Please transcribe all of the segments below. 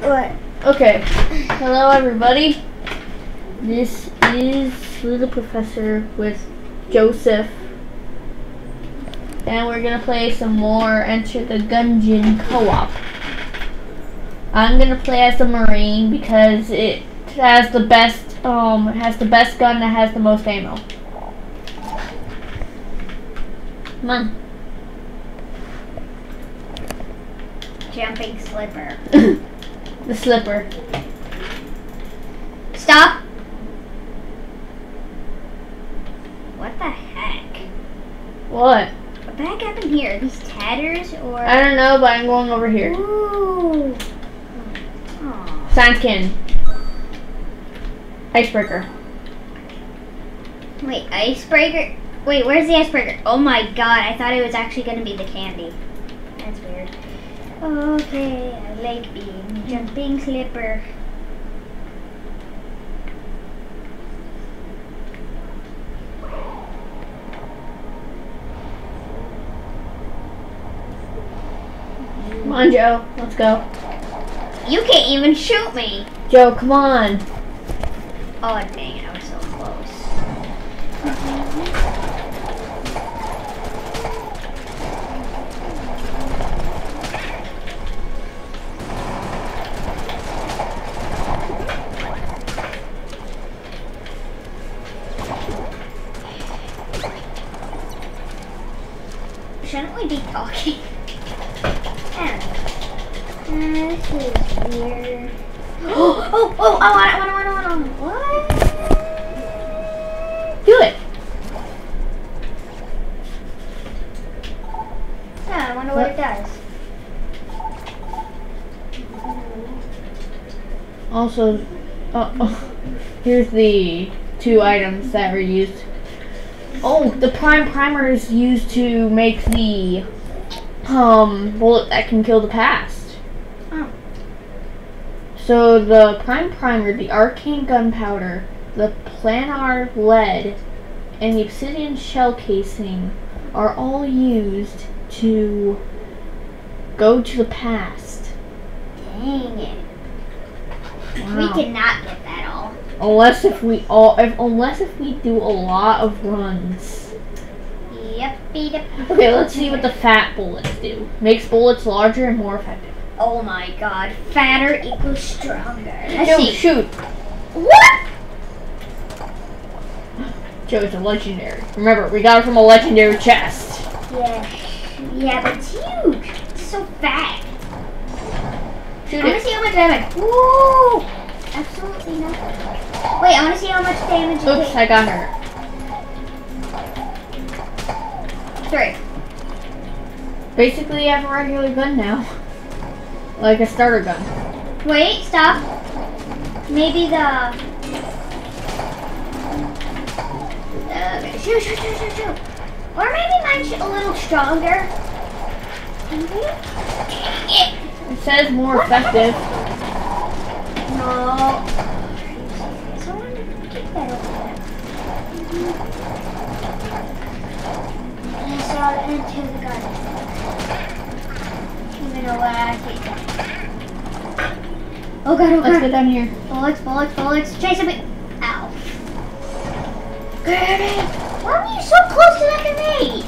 What? Okay. Hello, everybody. This is Little Professor with Joseph. And we're gonna play some more Enter the Gungeon co-op. I'm gonna play as the Marine because it has the best gun that has the most ammo. Come on. Jumping slipper. The slipper. Stop! What the heck? What? What the heck happened here? These tatters or? I don't know, but I'm going over here. Ooh. Oh. Science cannon. Icebreaker. Wait, icebreaker? Wait, where's the icebreaker? Oh my god, I thought it was actually going to be the candy. That's weird. Okay, I like being jumping slipper. Come on, Joe. Let's go. You can't even shoot me. Joe, come on. Oh, dang it, I was so close. Shouldn't we be talking? This is weird. Oh, I want it. What? Do it. Yeah, I wonder what it does. Also, here's the 2 items that were used. Oh, the prime primer is used to make the bullet that can kill the past. Oh. So the prime primer, the arcane gunpowder, the planar lead, and the obsidian shell casing are all used to go to the past. Dang it. Wow. We cannot get that all. Unless if we do a lot of runs. Yep. Okay, let's see what the fat bullets do. Makes bullets larger and more effective. Oh my god. Fatter equals stronger. Let's Joe, see. shoot. What? Joe's a legendary. Remember, we got it from a legendary chest. Yeah, but it's huge. It's so fat. Shoot I want to see how much damage. Woo! Absolutely nothing. Wait, I want to see how much damage it Oops, takes. I got her. 3. Basically, I have a regular gun now. Like a starter gun. Wait, stop. Maybe the... shoot. Or maybe mine's a little stronger. It says more effective. No. Someone keep that over there. And I saw it into the garden. Even though what I hate that. Oh god, Let's get down here. Bullets. Chase me. Ow. Granny! Why are you so close to that grenade?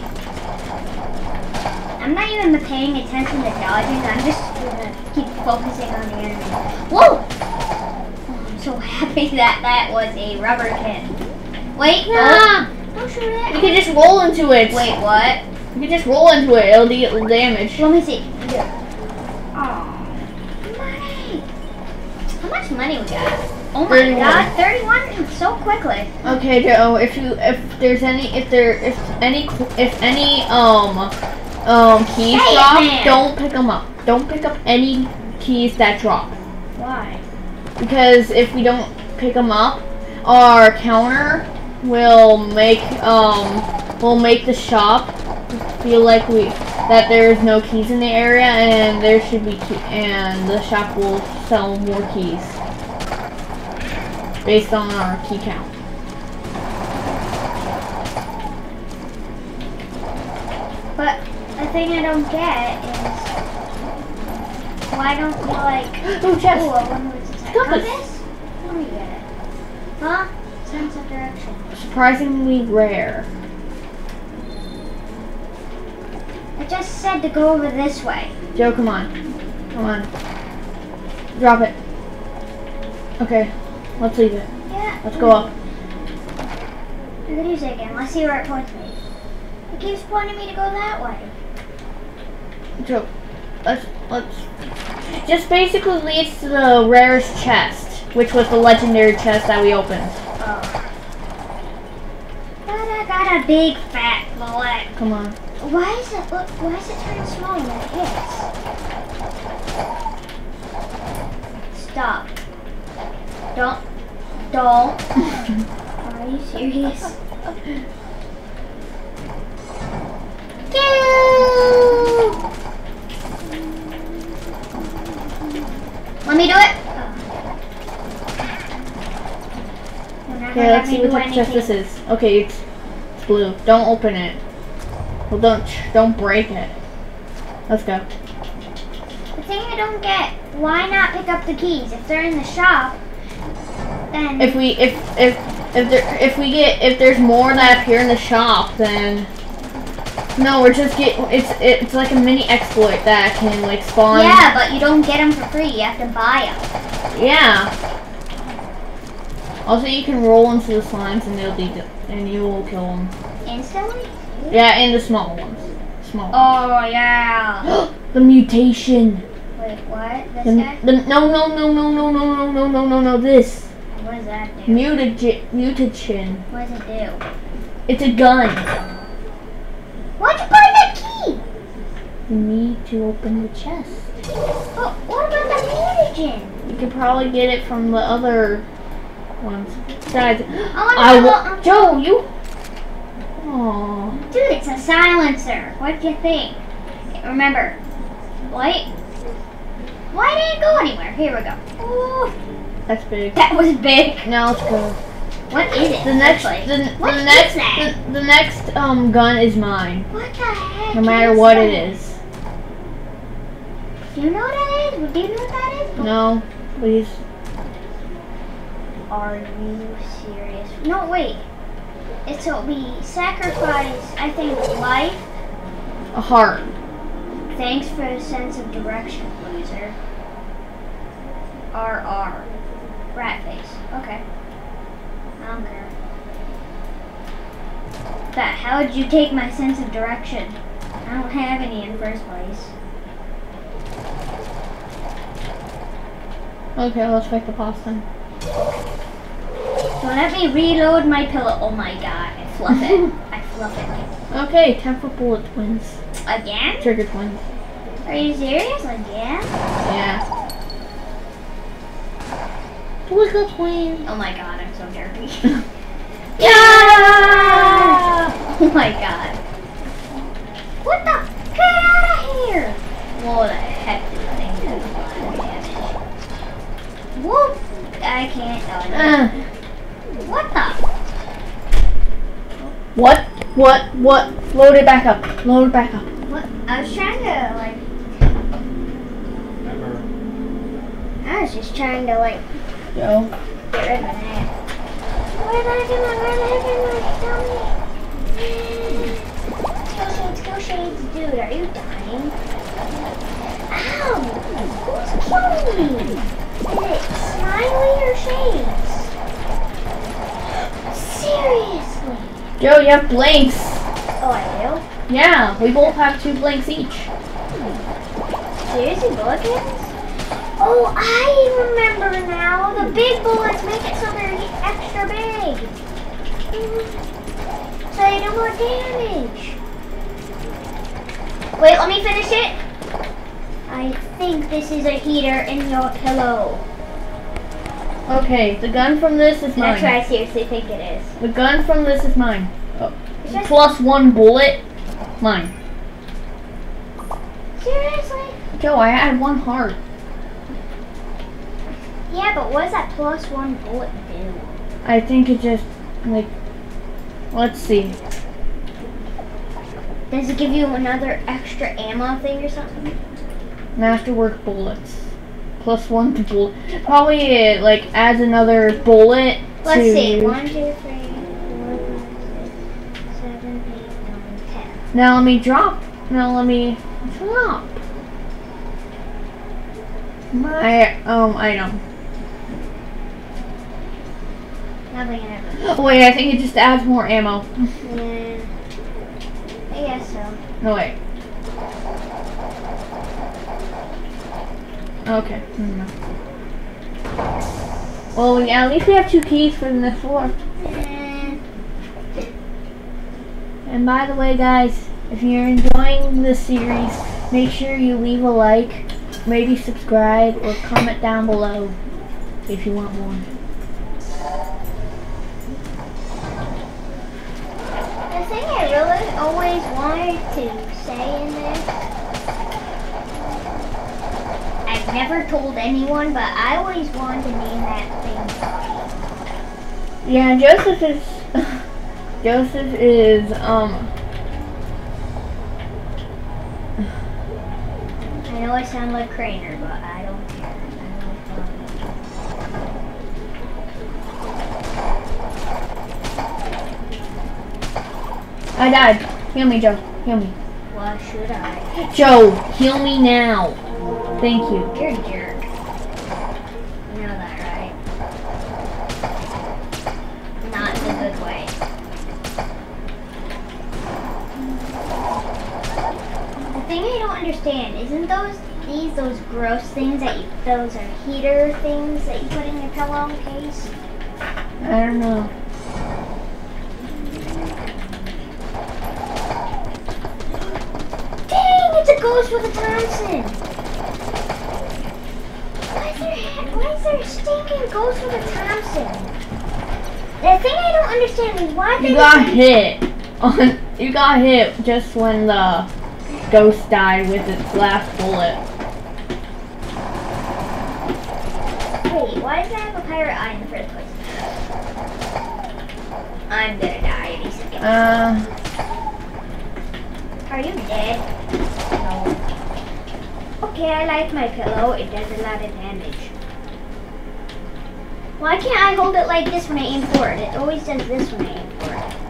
I'm not even paying attention to dodging. I'm just gonna keep focusing on the enemy. Whoa! Oh, I'm so happy that was a rubber can. Wait, Ah! don't shoot it. You can just roll into it. Wait, what? You can just roll into it. It'll deal damage. Let me see. Oh, money. How much money we got? Oh my 31. god, 31 so quickly. Okay, Joe. If any keys Say it, drop, man. don't pick them up. Don't pick up any keys that drop. Why? Because if we don't pick them up, our counter will make the shop feel like that there's no keys in the area, and there should be and the shop will sell more keys based on our key count. But the thing I don't get is why don't you like... Oh, chest. Ooh, I wonder what's inside. Compass? Let me get it. Huh? Sense of direction. Surprisingly rare. I just said to go over this way. Joe, come on. Come on. Drop it. Okay, let's leave it. Yeah. Let's go up. Look at it again. Let's see where it points me. It keeps pointing me to go that way. Joe, let's just basically leads to the rarest chest, which was the legendary chest that we opened. Oh. But I got a big fat bullet. Come on. Why is it turning small when it hits? Stop. Don't. Are you serious? Go! Let me do it. Okay, let's see what type of chest this is. Okay, it's blue. Don't open it. Well, don't break it. Let's go. The thing I don't get, why not pick up the keys? If they're in the shop, then If there's more that appear in the shop, then no, we're just it's like a mini exploit that can like spawn. yeah, but you don't get them for free. You have to buy them. Yeah. Also, you can roll into the slimes and you will kill them. Instantly? Yeah, and the small ones. Small. Oh yeah. The mutation. Wait, what? This guy? No. This What does that do? mutagen. What does it do? It's a gun. Why'd you buy that key? You need to open the chest. Oh, what about the mutagen? You could probably get it from the other ones. Besides, Oh, Joe, you. Oh. dude, it's a silencer. What do you think? Remember, wait. Why didn't it go anywhere? Here we go. Ooh, That's big. that was big. Now let's go. What is it? The next, What the is next, that? the next gun is mine. What the heck? No matter is what that? it is. Do you know what that is? Do you know what that is? No, please. Are you serious? No, wait. So we sacrifice, I think, life. A heart. Thanks for the sense of direction, loser. RR. Rat face. Okay. I don't care. But how would you take my sense of direction? I don't have any in the first place. Okay, let's make the pasta. So let me reload my pillow. Oh my god, I fluff it. I fluff it. Okay, time for bullet twins. Again? Trigger twins. Are you serious? Again? Yeah. Bullet twins. Oh my god, I'm so dirty. Yeah! Oh my god. What the? Get out of here! What the heck did the thing do? Whoop! I can't. What the? What? Load it back up. Load it back up. What? I was trying to like. I was just trying to like Joe. get rid of that. Where the heck am I? Kill shades, dude. Are you dying? Ow! Who's killing me? Is it Smiley or Shades? Seriously? Joe, you have blanks. Oh, I Yeah, we both have 2 blanks each. do? Seriously, bullet cannons? Oh, I remember now. The big bullets make it so they're extra big. So they do more damage. Wait, let me finish it. I think this is a heater in your pillow. Okay, the gun from this is mine. That's what I seriously think it is. The gun from this is mine. Oh. It's just- Plus 1 bullet, mine. Seriously? Joe, I had 1 heart. Yeah, but what does that plus 1 bullet do? I think it just, like, let's see. Does it give you another extra ammo thing or something? Masterwork bullets. +1 to bullet. Probably like adds another bullet. Let's to see. use. 1, 2, 3, 4, 5, 6, 7, 8, 9, 10. Now let me drop. Now let me drop my item. Nothing ever. Oh wait, I think it just adds more ammo. Yeah. I guess so. No wait. Okay. Well, yeah, at least we have 2 keys for the next floor. And by the way, guys, if you're enjoying this series, make sure you leave a like, maybe subscribe, or comment down below if you want more. The thing I really always wanted to say in this, I've never told anyone, but I always wanted to name that thing. Yeah, Joseph is I know I sound like Craner, but I don't care. I died. Heal me, Joe. Heal me. Why should I? Joe, heal me now. Thank you. You're a jerk. You know that, right? Not in a good way. The thing I don't understand, isn't those gross things those are heater things that you put in your pillow case? I don't know. Dang, it's a ghost with a Thompson! Why is there a stinking ghost with a Thompson? The thing I don't understand is why they You got hit just when the ghost died with its last bullet. Wait, why does it have a pirate eye in the first place? I'm gonna die any second. Are you dead? No. Okay, I like my pillow. It does a lot of damage. Why can't I hold it like this when I aim for it? It always does this when I aim for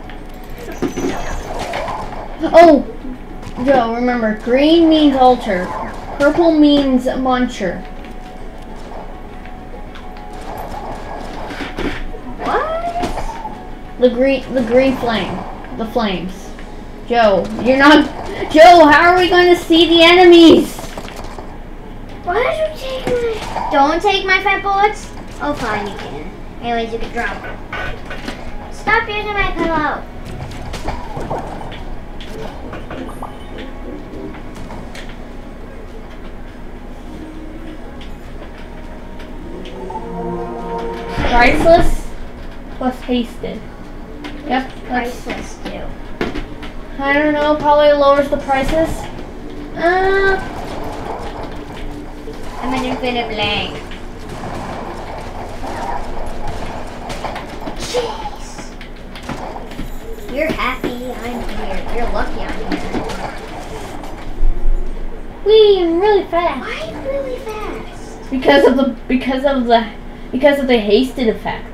it. Oh! Joe, remember, green means altar. Purple means muncher. What? The green flame. The flames. Joe, you're not... Joe, how are we going to see the enemies? Why did you take my... Don't take my fat bullets. Oh, fine, you can. Anyways, you can drop them. Stop using my pillow. Priceless plus hasted. Yep. Priceless, too. I don't know, probably lowers the prices. I'm an infinite blank. Jeez. You're happy I'm here. You're lucky I'm here. Wee, I'm really fast. Why really fast? Because of the hasted effect.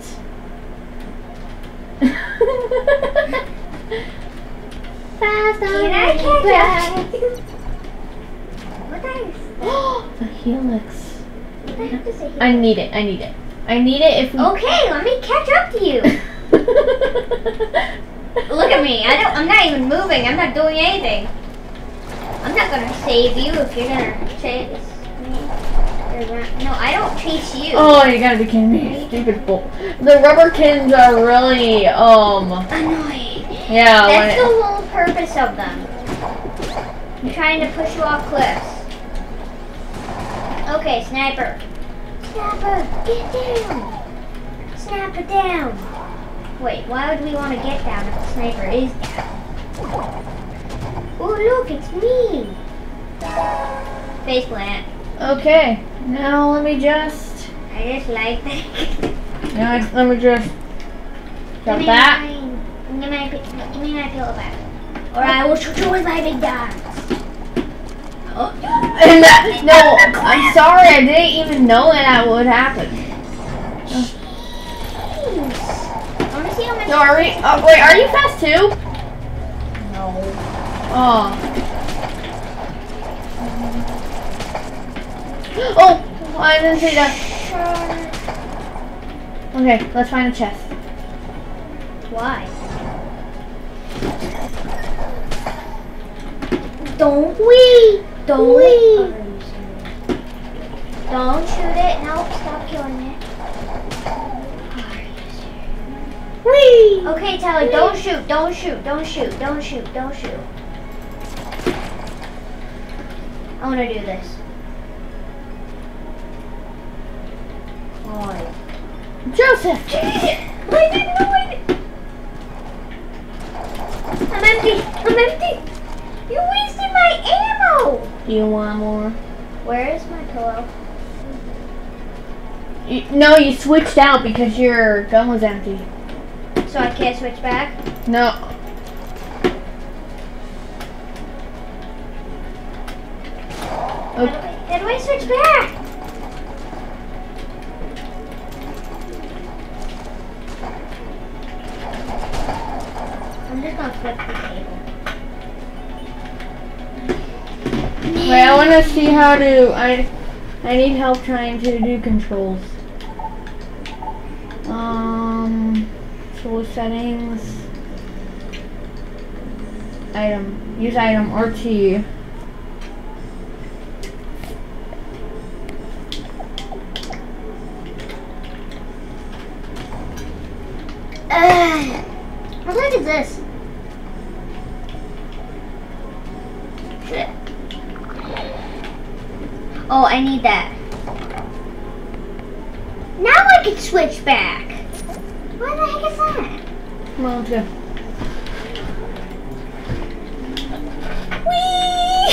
Fast. Can I catch up? What is that? A helix. What the heck is a helix? I need it. I need it if we... Okay, let me catch up to you. Look at me. I'm not even moving. I'm not doing anything. I'm not gonna save you if you're gonna chase me. No, I don't chase you. Oh, you gotta be kidding me. Stupid bull. The rubberkins are really, annoying. Yeah. That's the whole purpose of them. I'm trying to push you off cliffs. Okay, sniper. Sniper, get down. Sniper down. Wait, why would we want to get down if the sniper is down? Oh, look, it's me. Face plant. Okay, now let me just... I just like that. Now let me just... Got that. Give me my pillow back. Or I will shoot you with my big guns. And no, I'm sorry. I didn't even know that would happen. Jeez. I want to see how much. No, are we? Wait, are you fast too? No. Oh. Oh, I didn't see that. Okay, let's find a chest. Why? Don't Don't shoot it. Nope, stop killing it. Whee! Okay, Tyler, don't shoot. I want to do this. Why? Joseph! I didn't know it. I'm empty. You wasted my ammo. Do you want more? Where is my pillow? No, you switched out because your gun was empty. So I can't switch back? No. Okay. How do I switch back? I'm just gonna flip the table. Wait, I want to see how to. I need help trying to do controls. Tool settings. Item. Use item RT. What the heck is this? Shit. Oh, I need that. Now I can switch back. What the heck is that? Come on, let's go. Whee!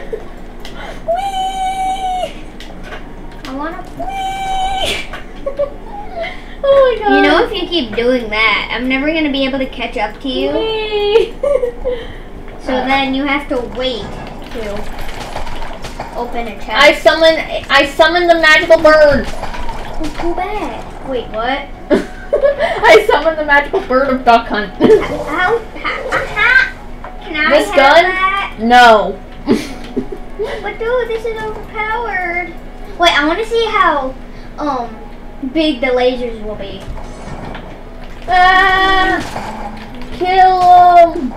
Whee! I wanna whee! Oh my god. You know, if you keep doing that, I'm never gonna be able to catch up to you. So then you have to wait to open a chest. I summon the magical bird. Oh, too bad. Wait, what? I summon the magical bird of duck hunt. Can I This have gun? that? No. But dude, this is overpowered. Wait, I want to see how big the lasers will be. Ah! Kill him!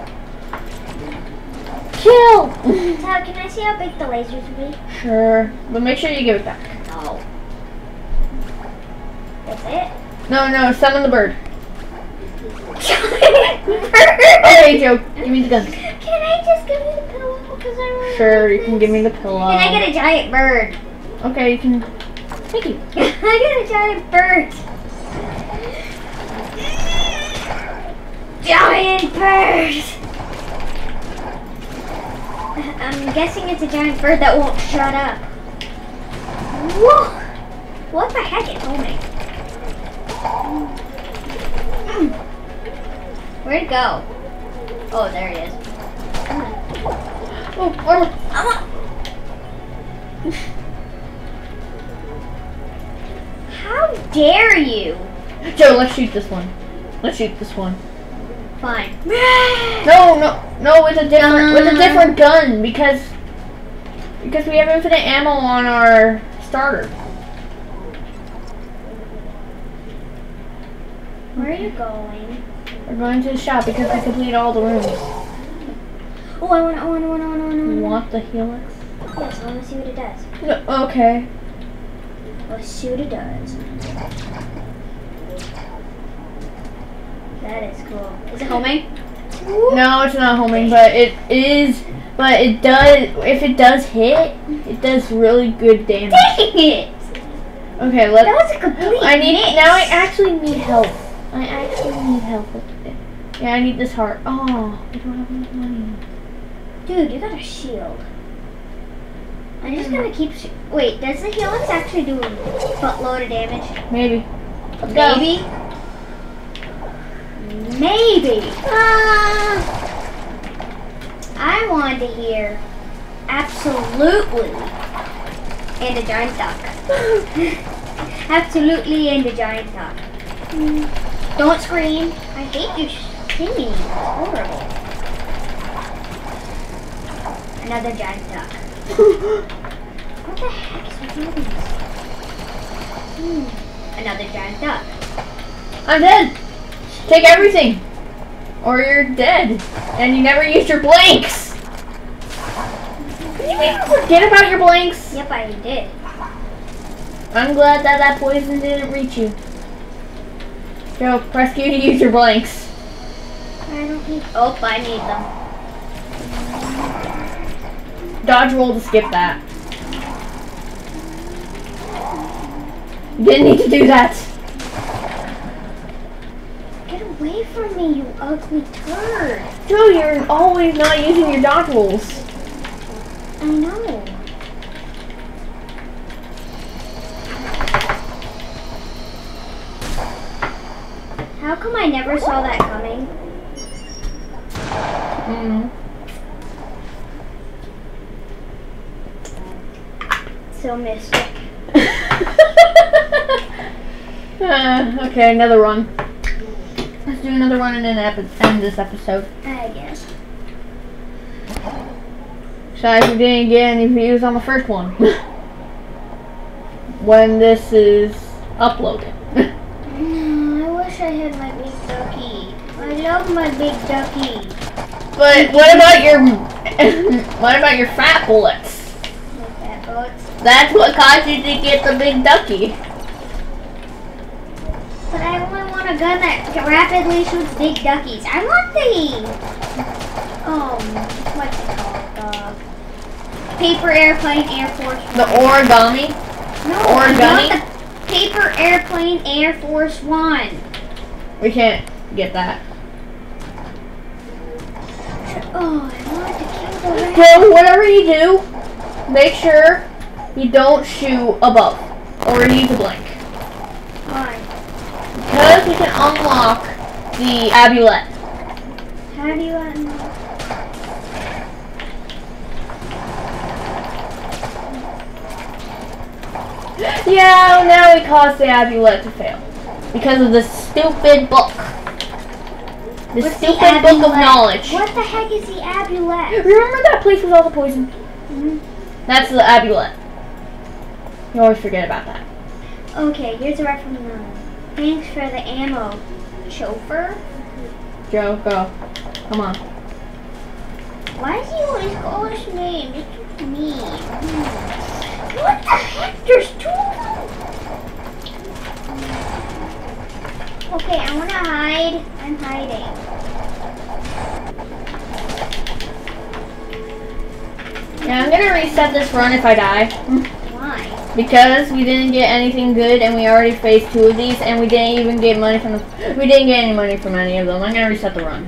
Kill! Tyler, can I see how big the lasers will be? Sure, but make sure you give it back. No. That's it? No, summon the bird. Bird! Okay, Joe, give me the gun. Can I just give you the pillow? Because I really Sure, want you can give me the pillow. Can I get a giant bird? Okay, you can. Thank you. I got a giant bird. Giant bird! I'm guessing it's a giant bird that won't shut up. Whoa! What the heck is homing? Where'd it go? Oh, there he is. Oh, armor. How dare you? Joe, let's shoot this one. Let's shoot this one. Fine. No, with a different gun because we have infinite ammo on our starter. Where are you going? We're going to the shop because we completed all the rooms. Oh, I want. You want the helix? Yes, I want to see what it does. No, okay. Let's see what it does. That is cool. Is it homing? No, it's not homing, but it is. But it does. If it does hit, it does really good damage. Dang it! Okay, let's. That was a complete miss. Now I actually need help. I actually need help with it. Yeah, I need this heart. Oh, I don't have enough money. Dude, you got a shield. I'm just gonna keep. Wait, does the helix actually do a buttload of damage? Maybe. Let's go. Maybe. Maybe. I want to hear Absolutely. And a giant duck. Absolutely and a giant duck. Don't scream. I hate you singing. It's horrible. Another giant duck. What the heck is with all these? Another giant duck. I'm dead. Take everything. Or you're dead. And you never used your blanks. Did you even forget about your blanks? Yep, I did. I'm glad that that poison didn't reach you. Joe, press Q to use your blanks. I don't need. Oh, I need them. Dodge roll to skip that. You didn't need to do that. Get away from me, you ugly turd. Joe, you're always not using your dodge rolls. I know. How come I never saw that coming? So mystic. Okay, another run. Let's do another one and then end this episode. I guess. Besides, we didn't get any views on the first one. When this is uploaded. I wish I had my big ducky. I love my big ducky. But what about your what about your fat bullets? My fat bullets. That's what caused you to get the big ducky. But I only want a gun that rapidly shoots big duckies. I want the what's it called? Paper airplane Air Force One. The origami? No, origami? I want the paper airplane Air Force One. We can't get that. Oh, I want to kill the rat. So whatever you do, make sure you don't shoot above or use a blank. Why? Because you can unlock the amulet. How do you unlock? Yeah, now we caused the amulet to fail. Because of the stupid book. The What's stupid the book of amulet? knowledge. What the heck is the amulet? Remember that place with all the poison? Mm-hmm. That's the amulet. You always forget about that. Okay, here's a rep from the thanks for the ammo, chauffeur. Joe, go. Come on. Why does he always call his name? It's just mean. What the heck? There's two of them. Okay, I want to hide. I'm hiding. Yeah, I'm gonna reset this run if I die. Why? Because we didn't get anything good and we already faced 2 of these and we didn't even get money from we didn't get any money from any of them. I'm gonna reset the run.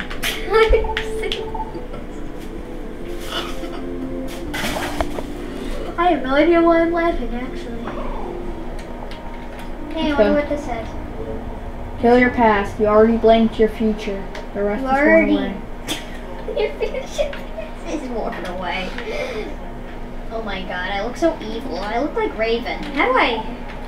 I have no idea why I'm laughing, actually. Hey, I wonder what this says. Kill your past. You already blanked your future. The rest is going away. Your future is walking away. Oh my god, I look so evil. I look like Raven. How do I...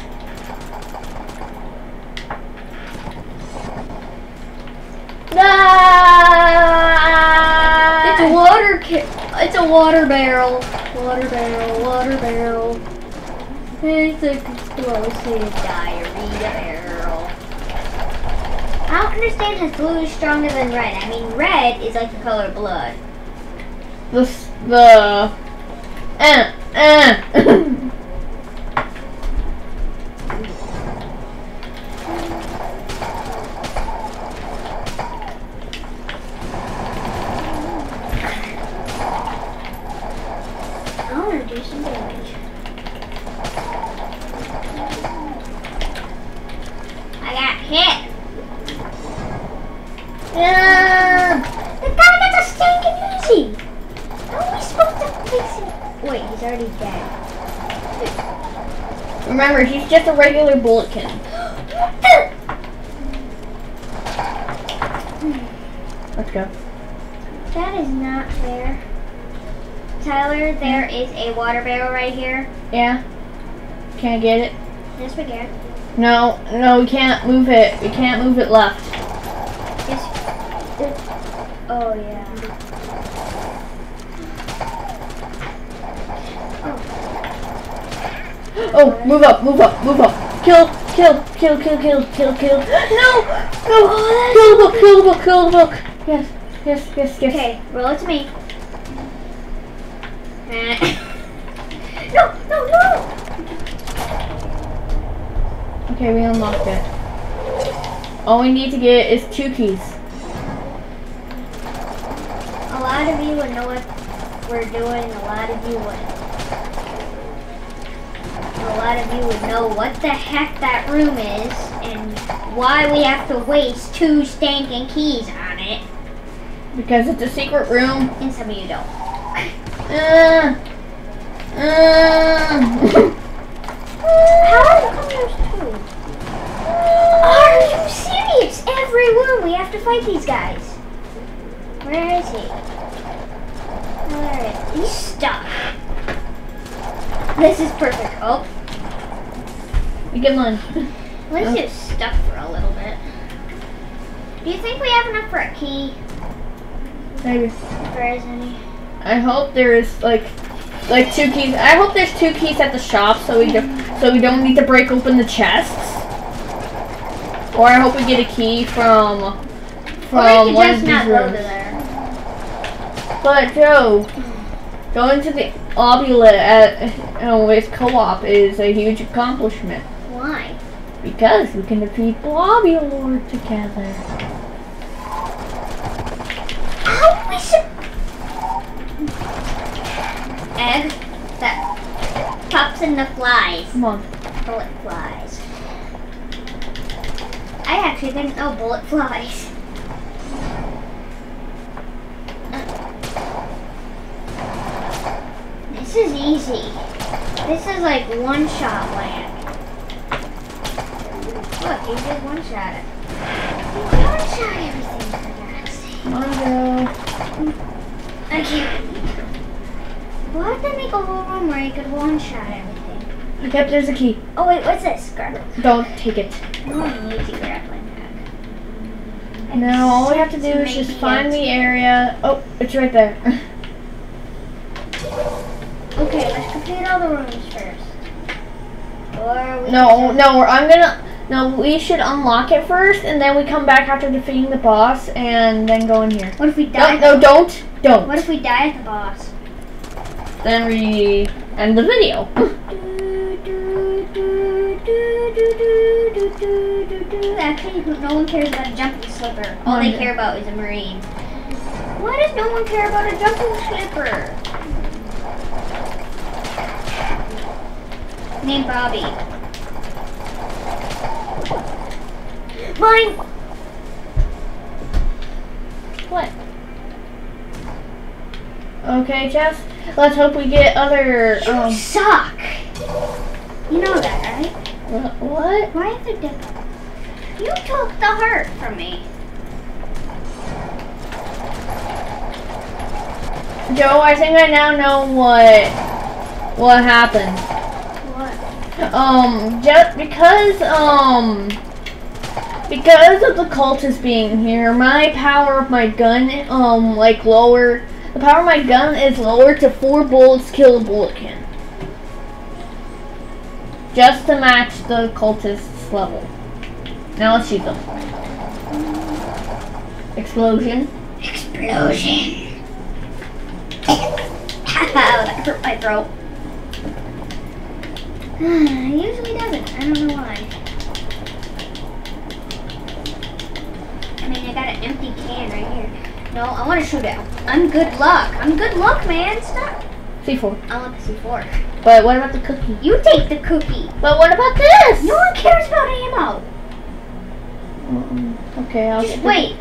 Ah! It's a it's a water barrel. Water barrel, water barrel. It's a explosive diarrhea barrel. I don't understand how blue is stronger than red. I mean, red is like the color of blood. I want to do some damage. I got hit. The guy got the stinking easy. How are we supposed to fix it? Wait, he's already dead. Remember, he's just a regular bulletkin. What the? Let's go. That is not fair. Tyler, there is a water barrel right here. Yeah. Can't get it. Yes, we can. No, we can't move it. We can't move it left. Yes. Oh, yeah. Oh, move up. Kill. No! Kill the book. Yes. Okay, roll it to me. No! Okay, we unlocked it. All we need to get is 2 keys. A lot of you would know what we're doing. A lot of you wouldn't. A lot of you would know what the heck that room is and why we have to waste 2 stinking keys on it. Because it's a secret room. And some of you don't. How come there's 2? Are you serious? Every room we have to fight these guys. Where is he? Alright, he's stuck. This is perfect. Oh. You get lunch. Let's just stuck for a little bit. Do you think we have enough for a key? Maybe. If there is any. I hope there is like 2 keys. I hope there's 2 keys at the shop so we don't need to break open the chests. Or I hope we get a key from or we one could of just these not go rooms. to there. But Joe, going to the Obula with co-op is a huge accomplishment. Why? Because we can defeat Blobulord together. How we should egg that pops in the flies. Come on. Bullet flies. I actually didn't know bullet flies. This is easy. This is like one-shot land. Look, he did one-shot it. He one-shot everything, for God's sake. Come on, Joe. I can't. We'll have to make a whole room where you could one-shot everything. Yep, there's a key. Oh wait, what's this? Don't take it. No, lazy grappling hook. No, all we have to do is just find the area. Oh, it's right there. Okay, let's complete all the rooms first. Or we we should unlock it first, and then we come back after defeating the boss, and then go in here. What if we die? Don't. What if we die at the boss? Then we end the video. Actually, no one cares about a jumping slipper. All they care about is a marine. Why does no one care about a jumping slipper? Named Bobby. Mine! What? Okay, Jess. Let's hope we get other. You suck. You know that, right? What? Why is it different? You took the heart from me. Joe, I think I now know what happened. What? Just because of the cultists being here, my power of my gun, the power of my gun is lowered to 4 bullets kill a bullet can. Just to match the cultists' level. Now let's shoot them. Explosion. Explosion. That hurt my throat. It usually doesn't. I don't know why. I mean, I got an empty can right here. No, I want to shoot it. I'm good luck. I'm good luck, man. Stop. C4. I want the C4. But what about the cookie? You take the cookie. But what about this? No one cares about ammo. Okay, I'll Just wait.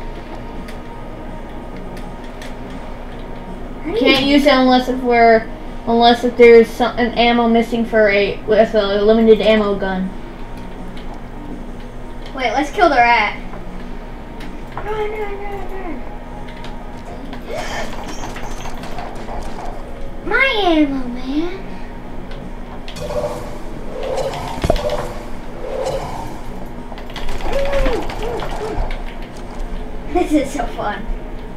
Can't use it unless if there's an ammo missing with a limited ammo gun. Wait, let's kill the rat. Run. my ammo, man. This is so fun.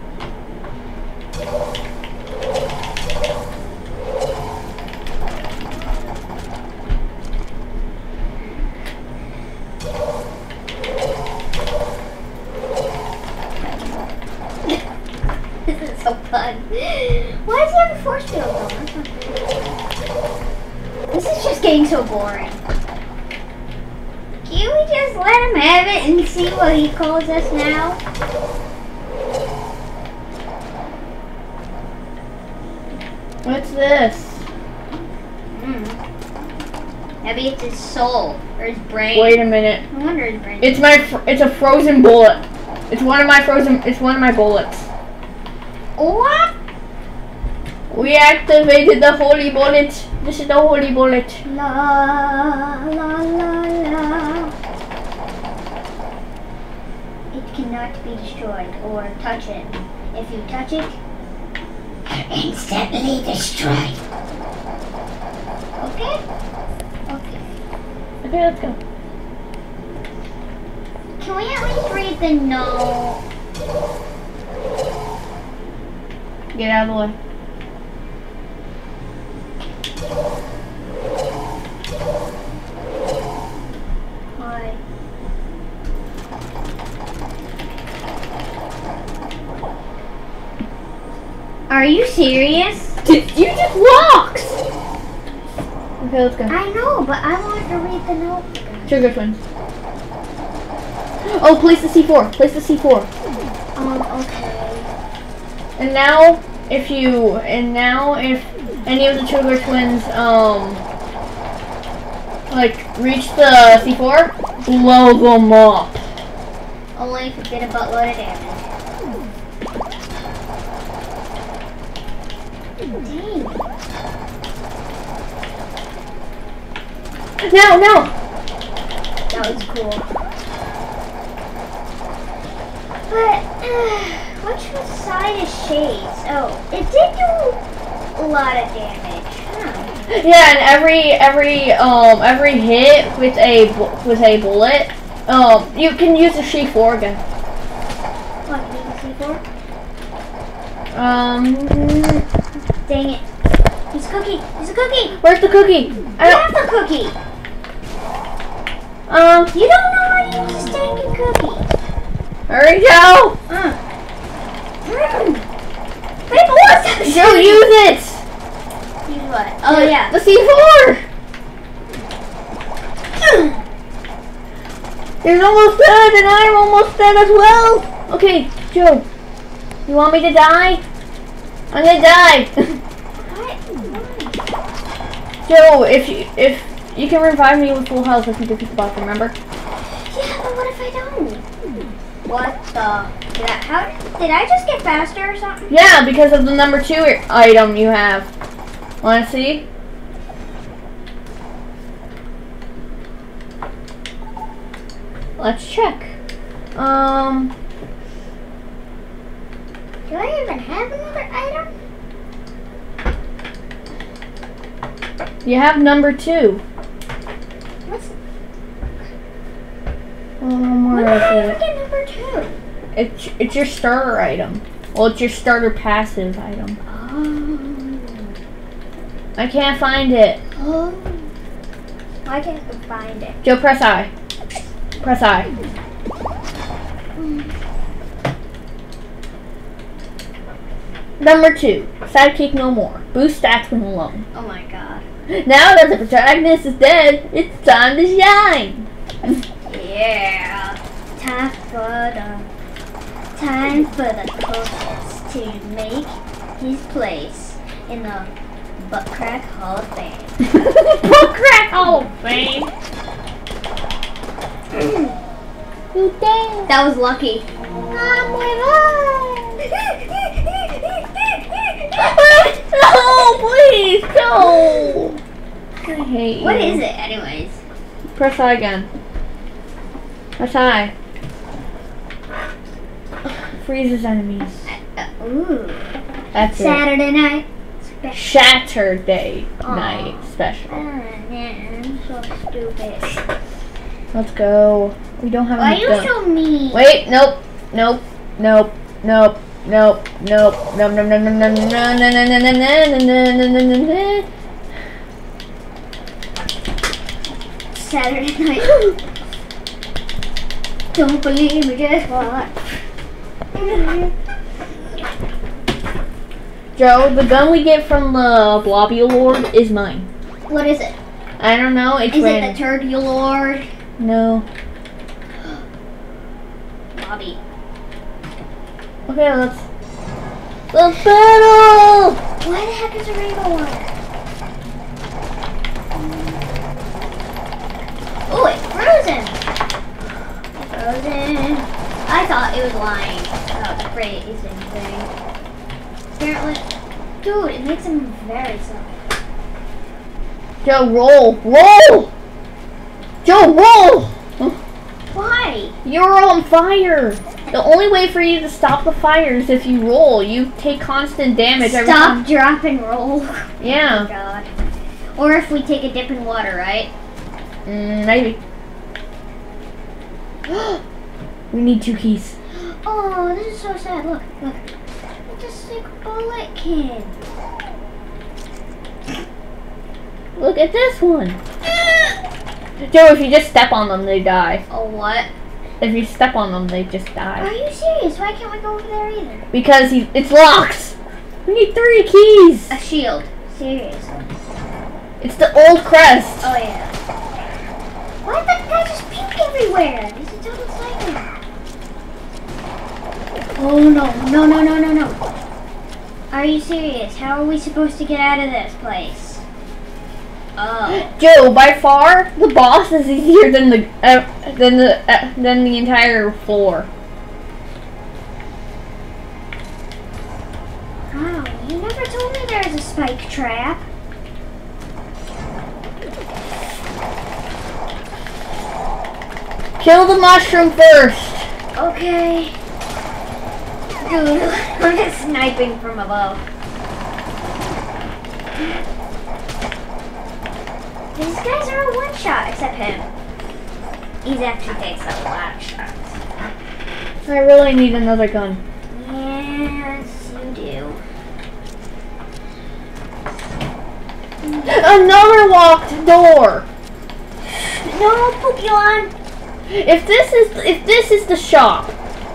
This is so fun. Why does he have a force field though? That's not good. This is just getting so boring. Can we just let him have it and see what he calls us now? What's this? Maybe it's his soul or his brain. Wait a minute. I wonder his brain. It's it's a frozen bullet. It's one of my bullets. What? We activated the holy bullet. This is the holy bullet. La la la la. It cannot be destroyed or touch it. If you touch it, you're instantly destroyed. Okay? Okay. Okay, let's go. Can we at least read the no? Get out of the way. Why? Are you serious? You just walked! Okay, let's go. I know, but I want to read the note. Sugar twins. Oh, place the C4. Place the C4. Okay. And now, if any of the sugar twins, like, reach the C4, blow them up. Only if you get a buttload of damage. Dang. No! That was cool. But, which side is Shades? Oh, it did do a lot of damage. Huh. Yeah, and every hit with a bullet, you can use the C4 again. What, can you use C4? Dang it. There's a cookie. There's a cookie. Where's the cookie? I have the cookie. You don't know how to use a stinking cookie. There we go. Wait, what's that? Go use it. Use what? Oh yeah. The C4. He's almost dead, and I'm almost dead as well. Okay, Joe. You want me to die? I'm gonna die. Joe, if you can revive me with full health if you defeat the boss, remember? Yeah, but what if I don't? What the? Did I just get faster or something? Yeah, because of the number 2 item you have. Wanna see? Let's check. Do I even have another item? You have number 2. What's? Where When did I is even it? get number 2? It's your starter item. Well, it's your starter passive item. Oh. I can't find it. Oh. Why can't I find it? Joe, press I. Press I. Number 2. Sidekick no more. Boost stats when alone. Oh my god. Now that the protagonist is dead, it's time to shine. Yeah. Time for the coaches to make his place in the Butt Crack Hall of Fame. Butt Crack Hall of Fame. You dead. That was lucky. I'm No, please, no. I hate you. What is it, anyways? Press I again. Press I. Freezes enemies. Ooh. That's it. Saturday night. Saturday Aw. night special. Man, so stupid. Let's go. We don't have Why are any you guns. so mean? Wait, nope, nope, nope, nope, nope, nope, nope, nope, nope, nope, nope, nope. Saturday night. Don't believe me, just what? Joe, the gun we get from the Blobby Lord is mine. What is it? I don't know. It's Is it random. the Turkey Lord? No. Bobby. Okay, let's battle. Why the heck is a rainbow water? Oh, it's frozen. Frozen. I thought it was lying about the freezing thing. Apparently, dude, it makes him very soft. Joe, roll. Joe, roll. Why? You're on fire. The only way for you to stop the fire is if you roll. You take constant damage every time. Stop, drop, and roll. Yeah. Oh, God. Or if we take a dip in water, right? Maybe. We need 2 keys. Oh, this is so sad. Look. It's a sick bullet kid. Look at this one. Joe, if you just step on them, they die. Oh, what? If you step on them, they just Are die. you serious? Why can't we go over there either? Because it's locked. We need 3 keys. A shield. Seriously. It's the old crest. Oh, yeah. Why did that guy just puke everywhere? He's a total psycho. Oh, no. Are you serious? How are we supposed to get out of this place? Oh. Joe, by far, the boss is easier than the entire floor. Wow, you never told me there was a spike trap. Kill the mushroom first. Okay. Dude, I'm just sniping from above. These guys are a one-shot, except him. He actually takes a lot of shots. I really need another gun. Yes, you do. Another locked door. No, Pokemon. If this is the shop,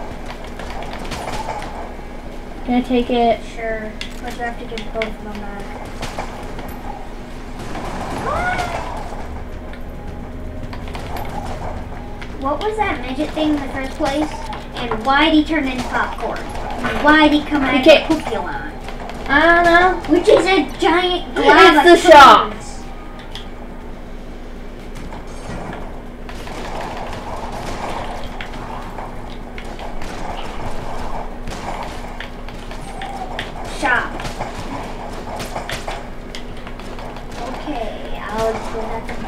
can I take it? Sure, but you have to give both of them back. What was that midget thing in the first place? And why did he turn into popcorn? And why did he come out of Pokemon? I don't know. Which is a giant glob It's the of shop. toads. Shop. Okay, I'll just go back to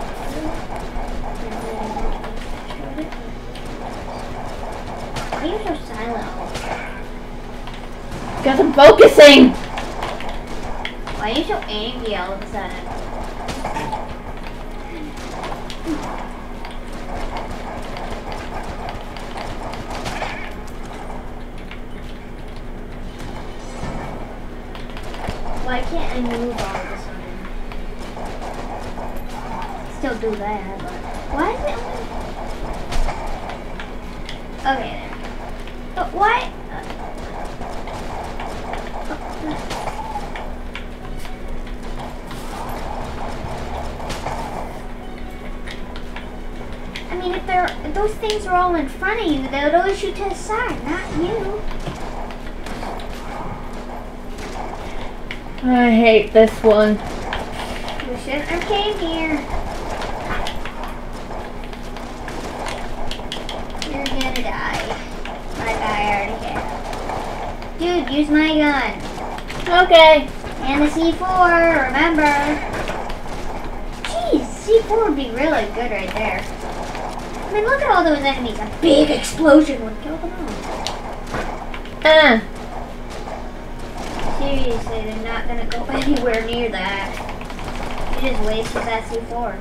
why are you so silent? Because I'm focusing. Why are you so angry all of a sudden? Why can't I move all of a sudden? Still do that, but why is it only... Okay, there. But why? I mean, if those things are all in front of you, they would always shoot to the side, not you. I hate this one. You shouldn't have came here. You're gonna die. Like I already have. Dude, use my gun. Okay. And the C4, remember. Jeez, C4 would be really good right there. I mean, look at all those enemies. A big explosion would kill them all. Seriously, they're not gonna go anywhere near that. You just wasted that C4.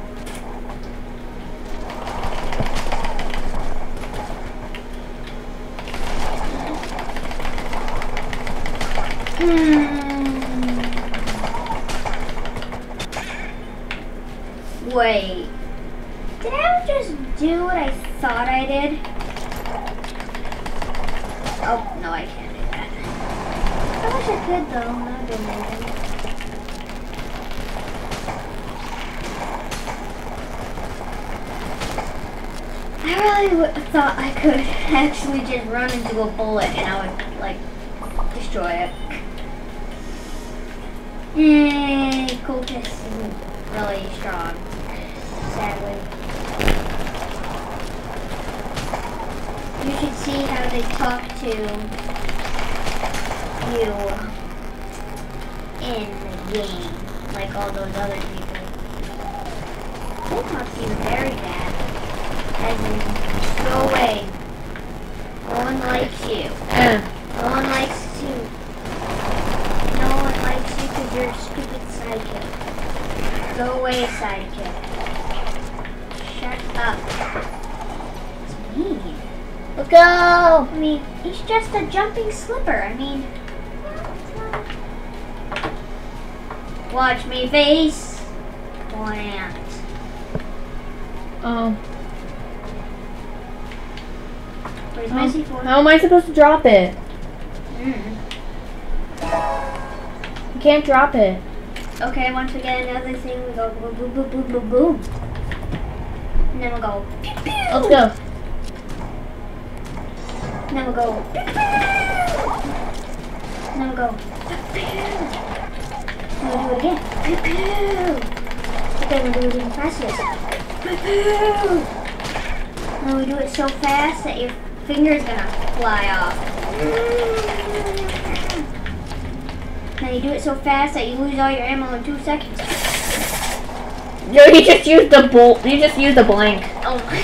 Wait. Did I just do what I thought I did? Oh, no, I can't do that. I wish I could, though. That would be amazing. I really thought I could actually just run into a bullet and I would, like, destroy it. Cultist isn't really strong, sadly. You should see how they talk to you in the game, like all those other people. They talk to you very bad. As in, go away. No one likes you. No one likes you. No one likes you because you're a stupid sidekick. Go away, sidekick. Shut up. It's mean. Let's go! I mean, he's just a jumping slipper. I mean, watch me face plant. Where's my C4? How am I supposed to drop it? You can't drop it. Okay, once we get another thing, we go boom, boom, boom, boom, boom, boom. And then we'll go pew, pew. Let's go. And then we'll go pew, pew. And then we'll go pew, pew. And we'll do it again. Pew, pew. Okay, we'll do it even faster. Pew, pew. And then we do it so fast that your finger's gonna fly off. Then you do it so fast that you lose all your ammo in 2 seconds. Yo, you just used the bolt. You just used the blank. Oh my.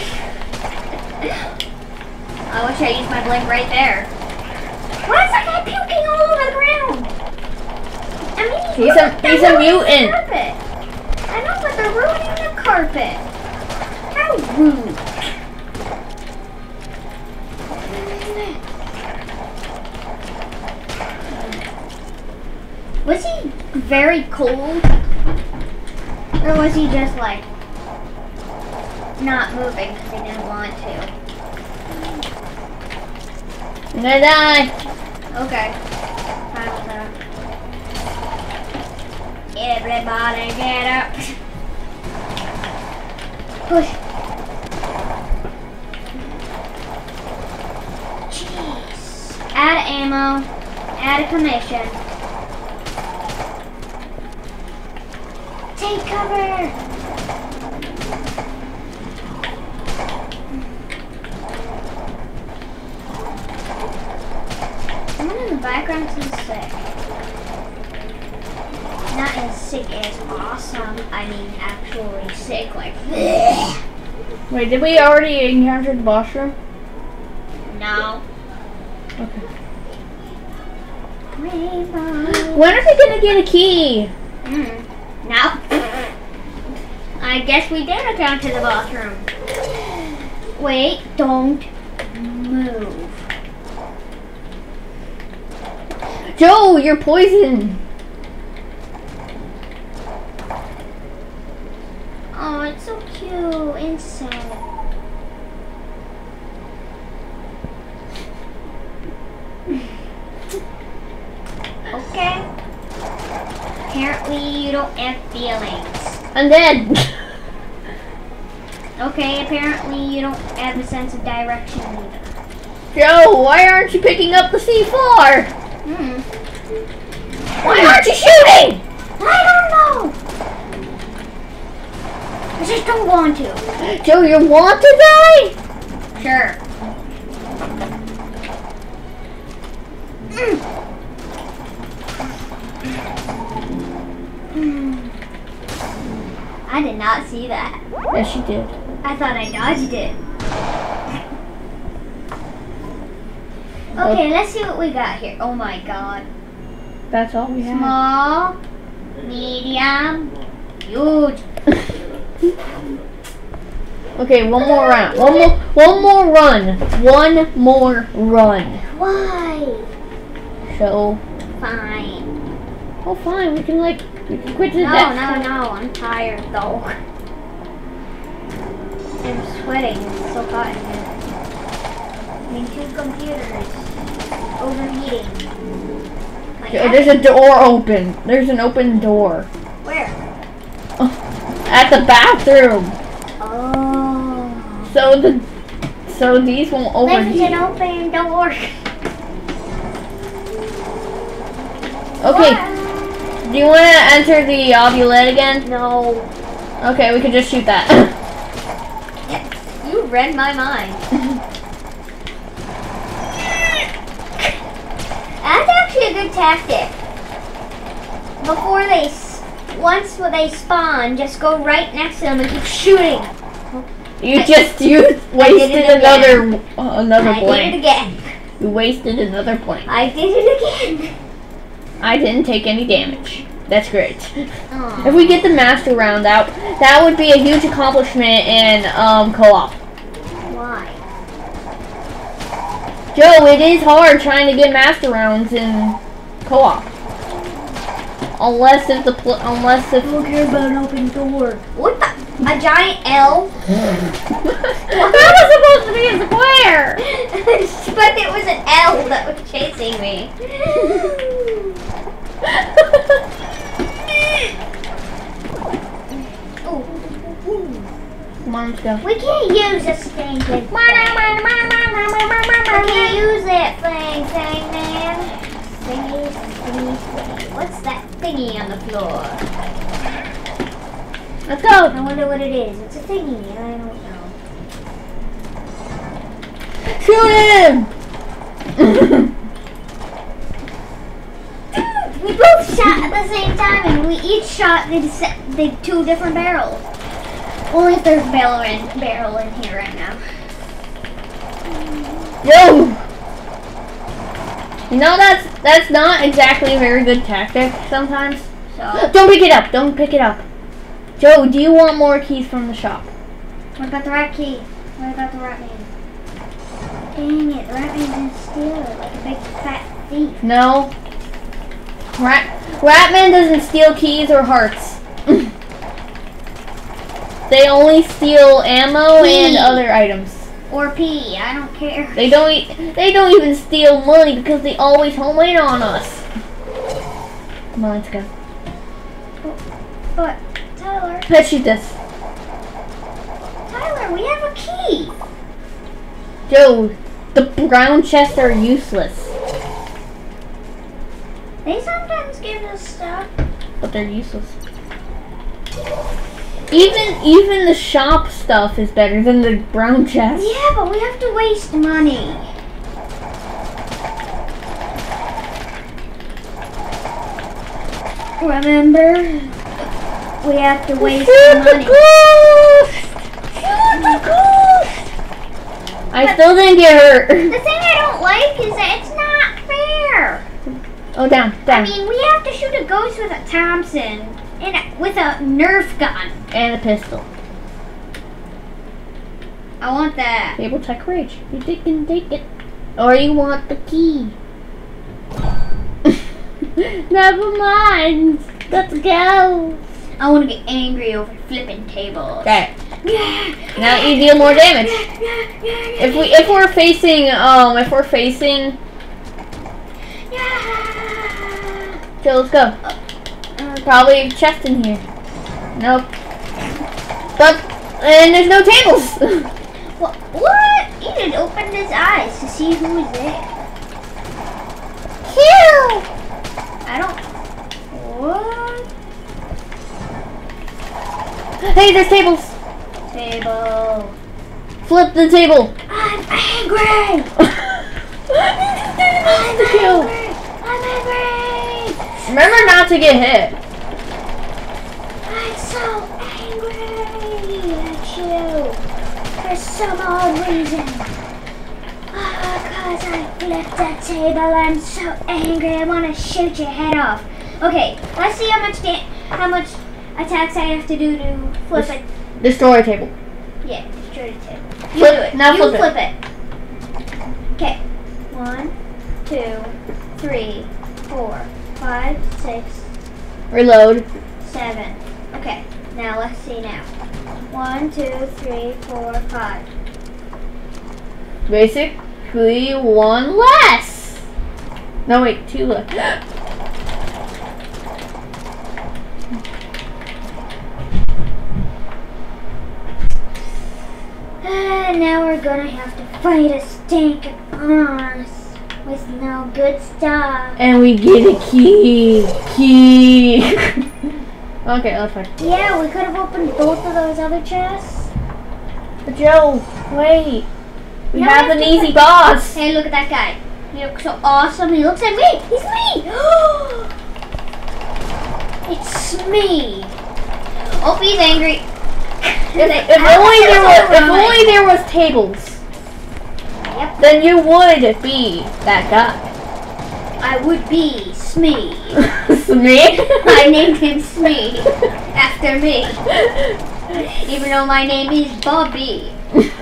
I wish I used my blank right there. Why is that guy puking all over the ground? I mean, he's a mutant. Carpet. I know, but they're ruining the carpet. How rude. Was he very cold? Or was he just like not moving because he didn't want to? I'm gonna die. Okay. Fine with that. Everybody get up. Push. Jeez. Out of ammo. Out of commission. Take cover! Someone in the background seems sick. Not as sick as awesome. I mean, actually sick, like. Wait, did we already encounter the boss room? No. Okay. Rainbow. When are we gonna get a key? Now. I guess we did encounter the boss room. Wait, don't move. Joe, you're poisoned. Oh, it's so cute and sad. Okay. Apparently you don't have feelings. I'm dead. Okay, apparently you don't have a sense of direction either. Joe, why aren't you picking up the C4? Why aren't you shooting? I don't know. I just don't want to. Joe, you want to die? Sure. I did not see that. Yes, you did. I thought I dodged it. Okay, let's see what we got here. Oh my god. That's all we have. Small, medium, huge. Okay, one more round. One more run. One more run. Why? So. Fine. Oh, fine. We can quit the No, death. no. I'm tired though. I'm sweating. It's so hot in here. I mean, 2 computers overheating. There's a door open. There's an open door. Where? At the bathroom. Oh. So these won't overheat. Leave it open. Don't work. Okay. Do you want to enter the ovulette again? No. Okay, we could just shoot that. You read my mind. That's actually a good tactic. Before once they spawn, just go right next to them and keep shooting. You wasted another I blank. did it again. You wasted another blank. I did it again. I didn't take any damage. That's great. Aww. If we get the master round out, that would be a huge accomplishment in co-op. Why? Joe, it is hard trying to get master rounds in co-op. Unless if I don't care about an open door. What the? A giant L? That was supposed to be a square! But it was an L that was chasing me. Come on, let's go. We can't use this thing. We can't use that thing, man. Thingy. What's that thingy on the floor? Let's go. I wonder what it is. It's a thingy. I don't know. Shoot him! We both shot at the same time, and we each shot the 2 different barrels. Only if there's a barrel in here right now. Yo! You know that's not exactly a very good tactic sometimes. So Don't pick it up. Don't pick it up. Joe, do you want more keys from the shop? what about the rat key? What about the rat man? Dang it, the rat man's gonna steal it like a big fat thief. No. Ratman doesn't steal keys or hearts. They only steal ammo and other items. Or pee, I don't care. They don't even steal money because they always home in on us. Come on, let's go. But Tyler, Let's shoot this. Tyler, we have a key. Joe, the brown chests are useless. They sometimes give us stuff. But they're useless. Even the shop stuff is better than the brown chest. Yeah, but we have to waste money. Remember? We have to waste money. I still didn't get hurt. The thing I don't like is that it's not fair. Oh, down. I mean, we have to shoot a ghost with a Thompson and with a Nerf gun. And a pistol. I want that. Cable tech rage. You can take it. Or you want the key. Never mind. Let's go. I want to get angry over flipping tables. Okay. Now you deal more damage. If we're facing so let's go. Probably a chest in here. Nope. And there's no tables. What? Eden opened his eyes to see who is there. Kill. I don't. What? Hey, there's tables. Table. Flip the table. I'm angry. I'm angry. Remember not to get hit. I'm so angry at you. For some odd reason. Because I flipped the table. I'm so angry. I want to shoot your head off. Okay, let's see how much attacks I have to do to flip it. Destroy a table. Yeah, destroy the table. You Flip, do it. now you flip it. Okay. 1, 2, 3, 4, 5, 6. Reload. 7. Okay, now let's see now. 1, 2, 3, 4, 5. Basically, 1 less. No, wait, 2 less. Now we're gonna have to fight a stinking boss with no good stuff. And we get a key. Okay, that's fine. Yeah, we could have opened both of those other chests. But Joe, wait. We No, have we an have to easy boss. Hey, look at that guy. He looks so awesome. He looks like me. He's me. It's me. Oh, he's angry. If only there was tables. Yep. Then you would be that guy. I would be Smee. Smee? I named him Smee after me. Even though my name is Bobby.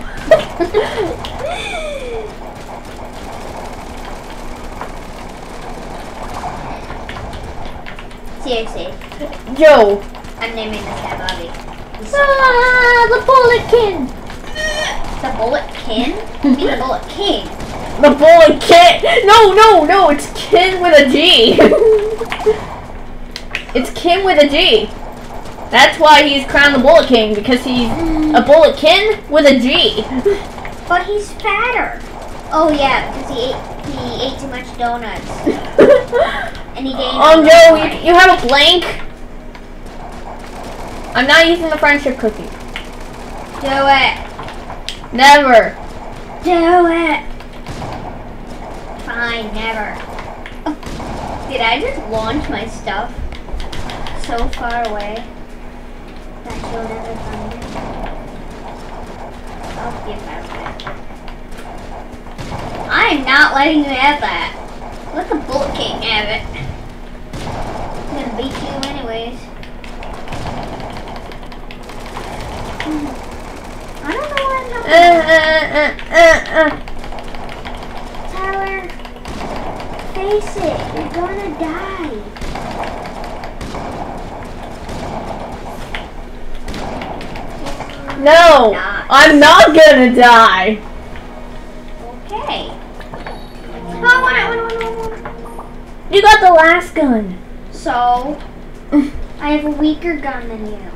Seriously. Joe. I'm naming this guy Bobby. The bullet king. The bullet king? You mean the bullet king? The bullet king. No, it's kin with a G. It's kin with a G. That's why he's crowned the bullet king, because he's a bullet kin with a G. But he's fatter. Oh yeah, because he ate too much donuts. And he gained Joe, you have a blank? I'm not using the friendship cookie. Do it. Never. Do it. Fine, never. Oh, did I just launch my stuff so far away that you'll never find it? I'll give that back. I am not letting you have that. Let the Bullet King have it. I'm gonna beat you anyways. I don't know what happened. Tyler, face it, you're gonna die. No, I'm not gonna die. Okay. Oh, I want it. You got the last gun. So, I have a weaker gun than you.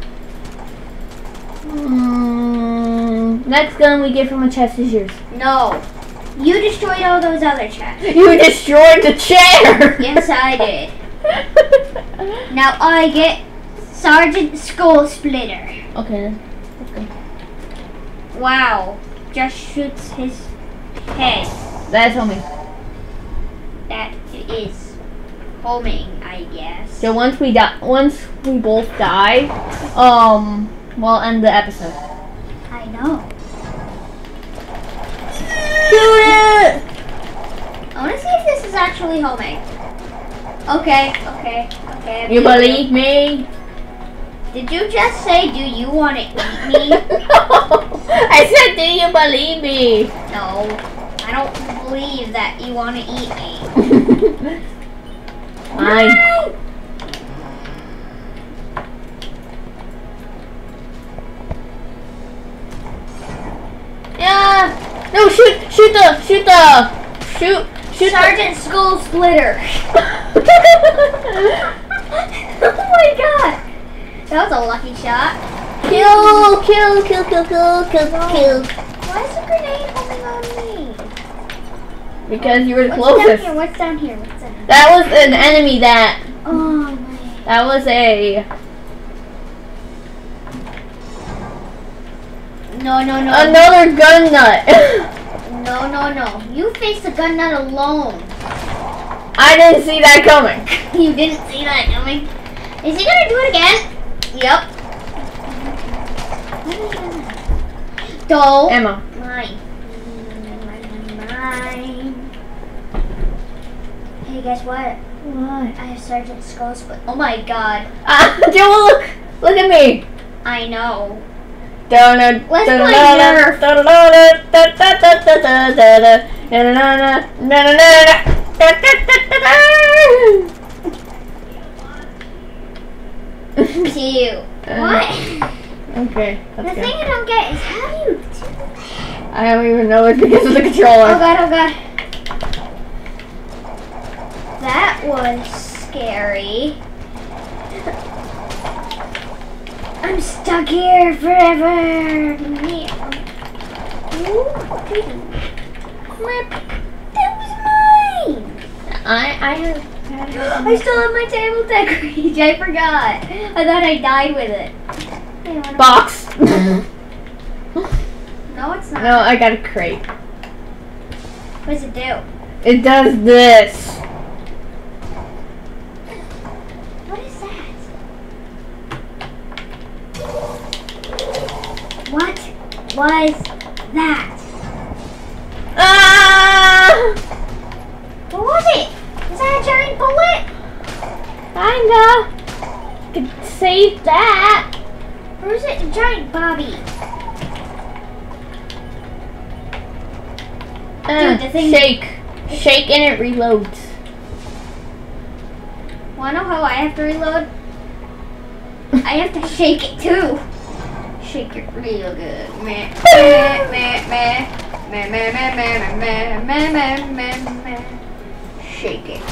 Next gun we get from a chest is yours. No. You destroyed all those other chests. You destroyed the chair! Yes, I did. Now I get Sergeant Skull Splitter. Okay, let's go. Wow. Just shoots his head. That's homing. That is homing, I guess. So once we both die, we'll end the episode. I know. Shoot it! I want to see if this is actually homing. Okay. You believe me? Did you just say, do you want to eat me? I said, do you believe me? No, I don't believe that you want to eat me. Fine. Yeah. No, shoot Sergeant Skull Splitter. Oh my god. That was a lucky shot. Kill. Why is the grenade homing on me? Because you were the What's closest. What's down here? That was an enemy that. Oh my. That was a. No. Another gun nut. No. You face the gun nut alone. I didn't see that coming. You didn't see that coming. Is he gonna do it again? Yep. Go. Emma. Mine. time. Hey, guess what? What? I have Sergeant Skull's foot. Oh my god. Joe, look at me. I know. Let's play Nerf. Cute. What? Okay, The let's thing go. I don't get is how do you do I don't even know it's because of the controller. Oh god, oh god. That was scary. I'm stuck here forever. That was mine. I still have my table tech reach. I forgot. I thought I died with it. Box. No, it's not. No, I got a crate. What does it do? It does this. What is that? What was that? Ah! What was it? Is that a giant bullet? Kinda. Could save that. Or is it a giant Bobby? Dude, the thing- Shake. Shake and it reloads. Wanna know how I have to reload? I have to shake it too. Shake it real good. Meh, meh, meh, meh. Meh, meh, meh, meh, meh, meh, meh, meh, meh. Shake it.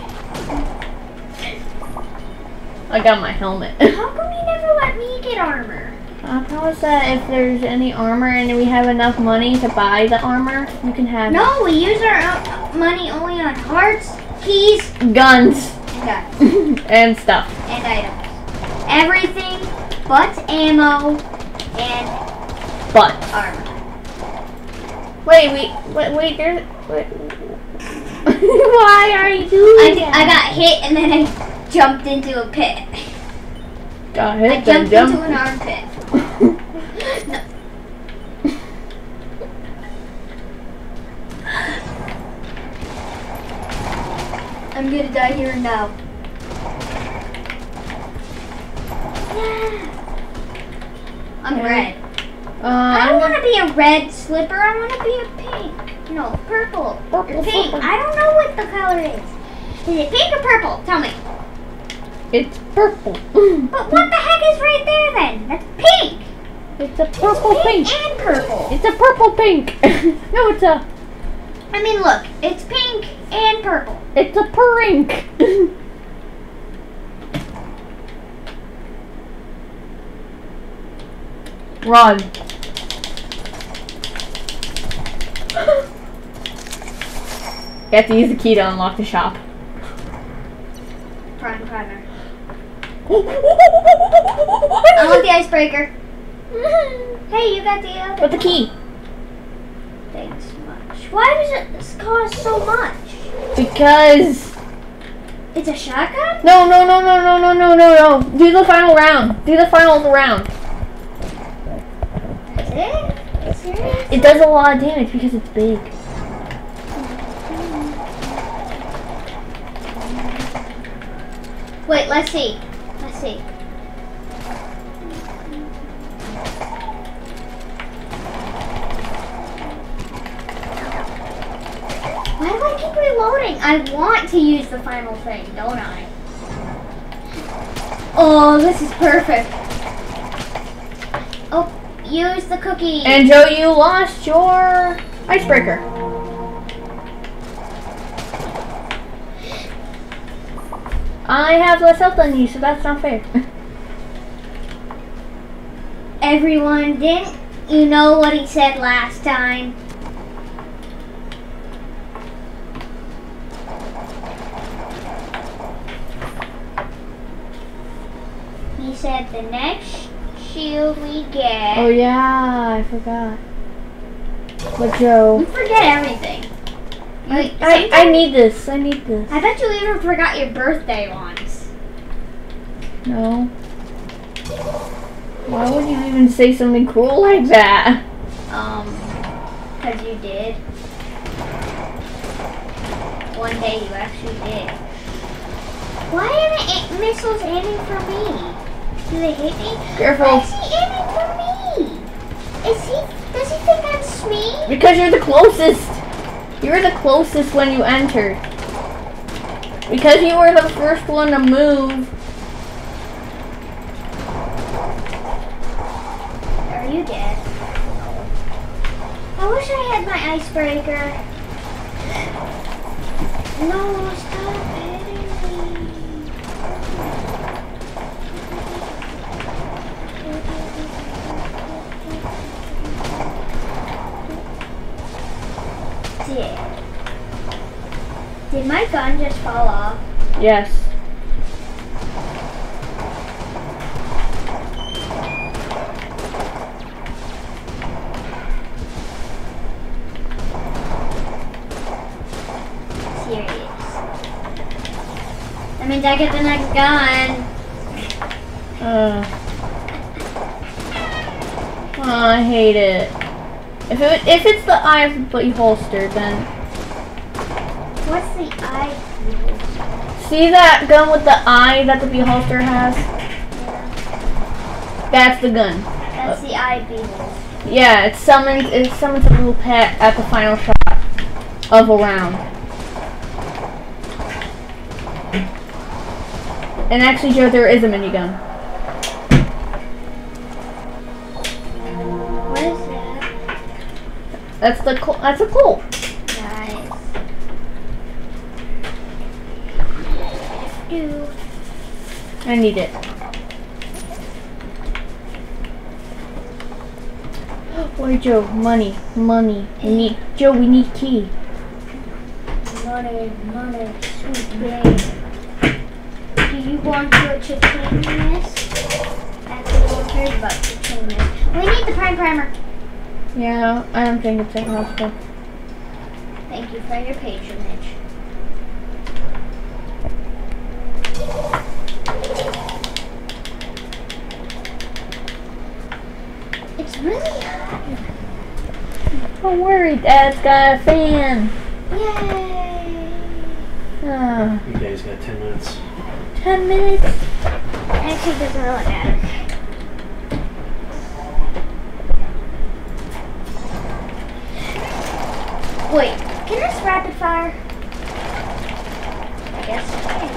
I got my helmet. How come you never let me get armor? I promise that if there's any armor and we have enough money to buy the armor, you can have No, we use our money only on hearts, keys, it. Guns and guns, and stuff. and items. Everything but ammo and But armor. wait, there's wait. Why are you doing that? I got hit and then I jumped into a pit. Got I hit, then jumped jumped. into an armpit. No. I'm gonna die here and now. Yeah. I'm red. I don't want to be a red slipper. I want to be a pink. No, purple. Purple Or pink. slipper. I don't know what the color is. Is it pink or purple? Tell me. It's purple. But what the heck is right there then? That's pink. It's a purple Pink pink. and purple. It's a purple pink. No, it's a I mean, look. It's pink and purple. it's a purink. Run. You have to use the key to unlock the shop. Prime primer. I want the icebreaker. Hey, you got the other. With the key. Thanks much. Why does it cost so much? Because It's a shotgun? no. Do the final round. Do the final round. That's it? Serious? It does a lot of damage because it's big. Wait, let's see. Let's see. Why do I keep reloading? I want to use the final thing, don't I? Oh, this is perfect. Oh, use the cookie. And Joe, you lost your icebreaker. I have less health than you, so that's not fair. Everyone, didn't you know what he said last time? He said the next shield we get... Oh yeah, I forgot. But Joe, You forget everything. I need this. I need this. I bet you even forgot your birthday once. No. Why would you even say something cruel like that? 'Cause you did. One day you actually did. Why are the missiles aiming for me? Do they hate me? Careful. Why is he aiming for me? Does he think that's me? Because you're the closest. You're the closest when you entered. Because you were the first one to move. Are you dead? I wish I had my icebreaker. No, stop hitting me. Did my gun just fall off? Yes. Serious. That means I get the next gun. Oh, I hate it. If it's the eye holster, then. What's the eye? See that gun with the eye that the holster has? Yeah. That's the gun. That's the eye beetle. Yeah, it summons a little pet at the final shot of a round. And actually, Joe, there is a minigun. What is that? That's a Colt. Nice. Do. I need it. Wait, Joe, money. Joe, we need key. Money, sweet babe. Do you want to cha-ching this? Actually, who cares about cha-ching this? We need the prime primer. Yeah, I don't think it's that possible. Thank you for your patronage. It's really hot. Don't worry, Dad's got a fan. Yay! You guys got 10 minutes. 10 minutes? Actually, it doesn't really matter. Wait, can this rapid fire? I guess it can.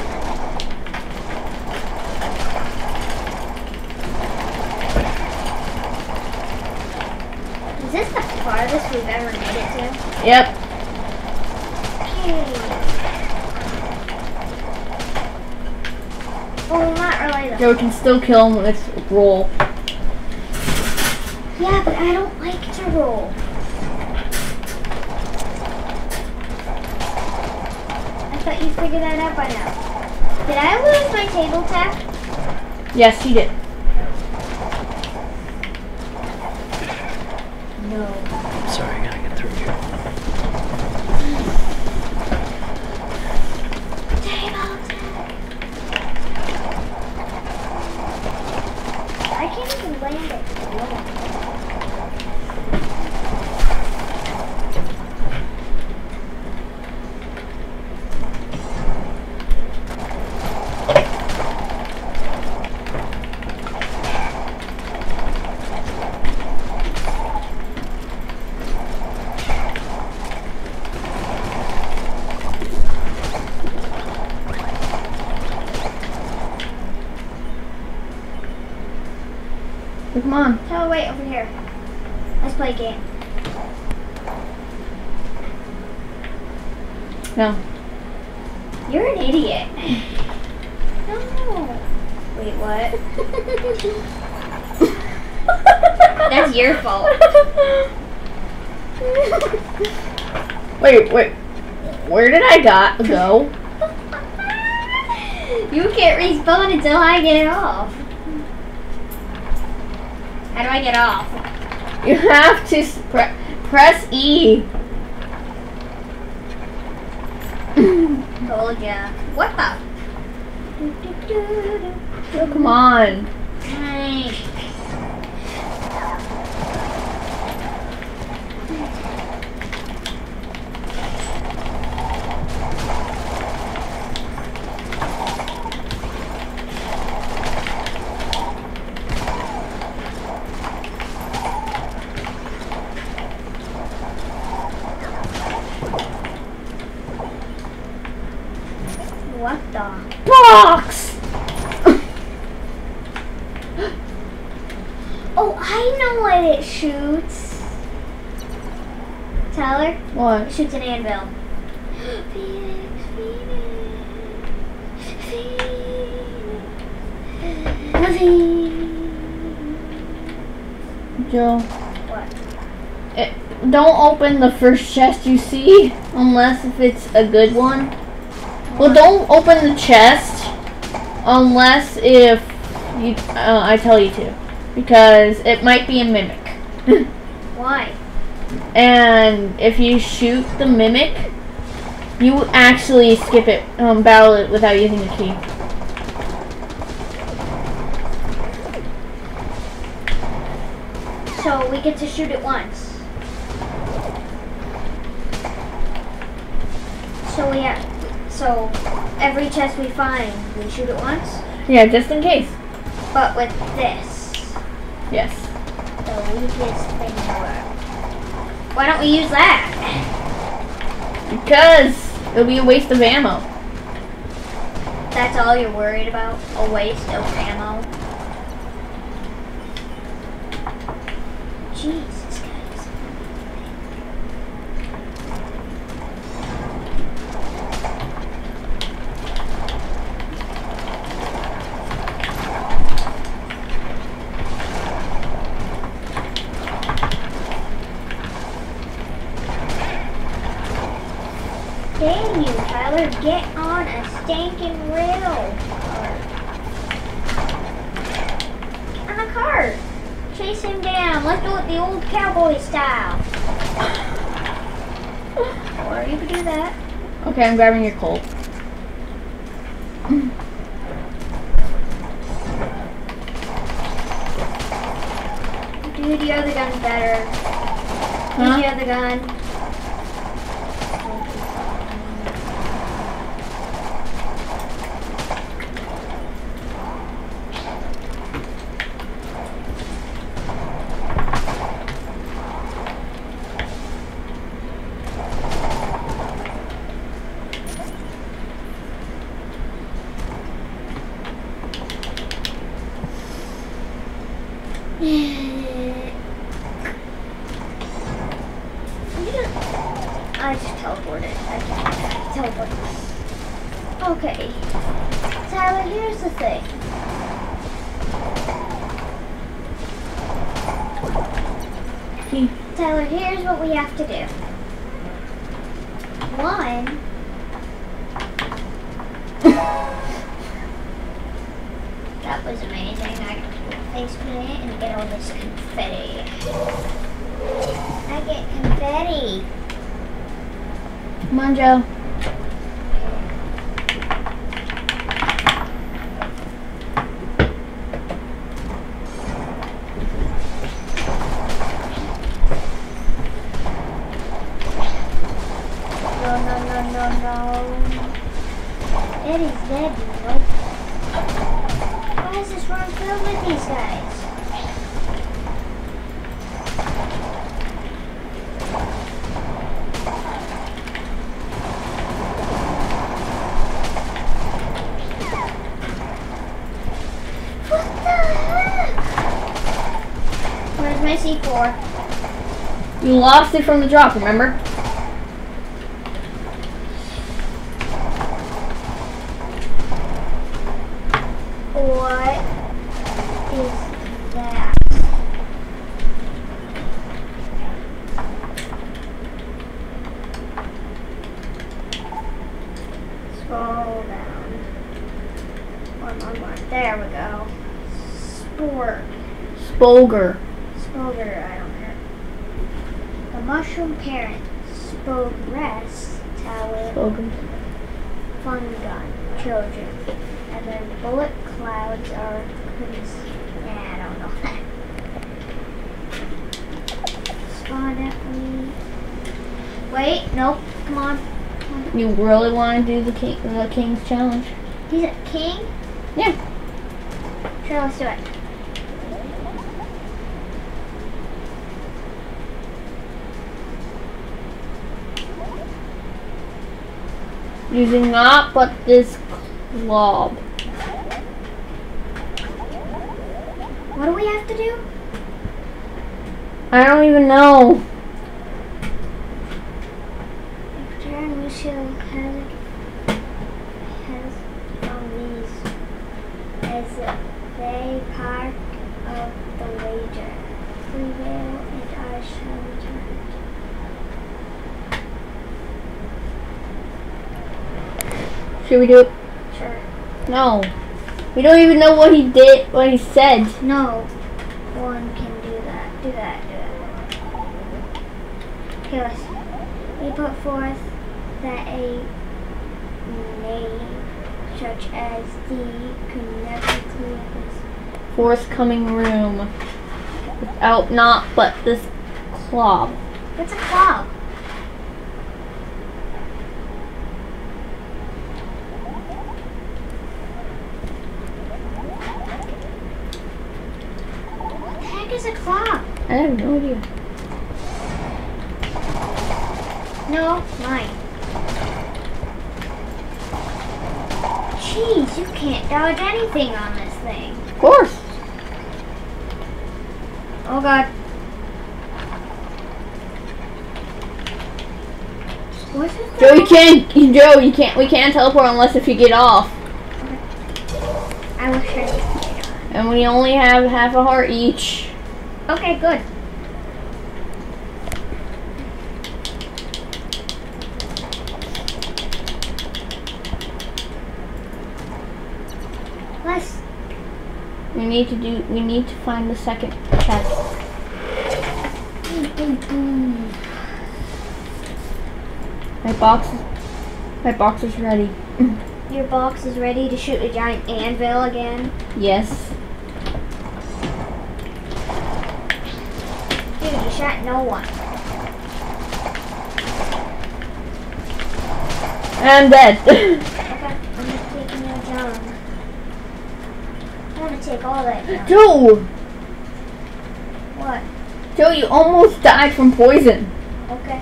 Is this the farthest we've ever made it to? Yep. Okay. Well, not really though. Joe can still kill him with roll. Yeah, but I don't like to roll. I thought you figured that out by now. Did I lose my table tap? Yes, he did. No. Sorry, I gotta get through here. Table tap. I can't even land it. Come on. Oh, wait, over here. Let's play a game. No. You're an idiot. No. Wait, what? That's your fault. Wait. Where did I go? You can't respawn until I get off. How do I get off? You have to press E. Told ya. What the? Oh, come on. Nice. What the? Box! Oh, I know what it shoots. Tyler? What? It shoots an anvil. Phoenix, Phoenix. Joe. What? Don't open the first chest you see, unless if it's a good one. Well, don't open the chest, unless if you, I tell you to. Because it might be a mimic. Why? And if you shoot the mimic, you actually skip it, battle it without using the key. So we get to shoot it once. So every chest we find, we shoot it once? Yeah, just in case. But with this. Yes. The weakest thing in the world. Why don't we use that? Because it'll be a waste of ammo. That's all you're worried about? A waste of ammo? Jesus, guys. Damn you, Tyler. Get on a stinking rail. Get on a cart. Chase him down. Let's do it the old cowboy style. Or you could do that. Okay, I'm grabbing your Colt. Do the other gun better. Do Huh? the other gun. I just teleported. I can't teleport. Okay. Tyler, here's the thing. Tyler, here's what we have to do. One. That was amazing. I can face plant and get all this confetti. I get confetti. Come on, Joe. No. Eddie's dead, nope. Why is this run filled with these guys? What the heck? Where's my C4? You lost it from the drop, remember? What is that? Scroll down. One. There we go. Spolger. Spoger, I don't know. The mushroom parent. Spogress. Tower. Spolger. Fun gun. Children. And then bullet clouds are I don't know. Spawn at me. Wait, nope. Come on. You really want to do the King's Challenge? He's a king? Yeah. Sure, let's do it. Using not but this Lob. What do we have to do? I don't even know. Turn Michelle has on these as they part of the wager. Prevail and I shall return. Should we do it? Sure. No. We don't even know what he did, what he said. No one can do that. Do that. Okay, let's. We put forth that a name such as the could never clear this. Forthcoming room. Without not but this clob. What's a club? What the heck is a club? I have no idea. No, mine. Jeez, you can't dodge anything on this thing. Of course. Oh god. What's it? Joe, you can't. Joe, you can't. We can't teleport unless if you get off. I wish I could. And we only have half a heart each. Okay, good. Let's. We need to find the second chest. My box is ready. Your box is ready to shoot a giant anvil again. Yes. Dude, you shot no one. I'm dead. Okay, I'm just taking you down. I want to take all that down. Joe! What? Joe, you almost died from poison. Okay.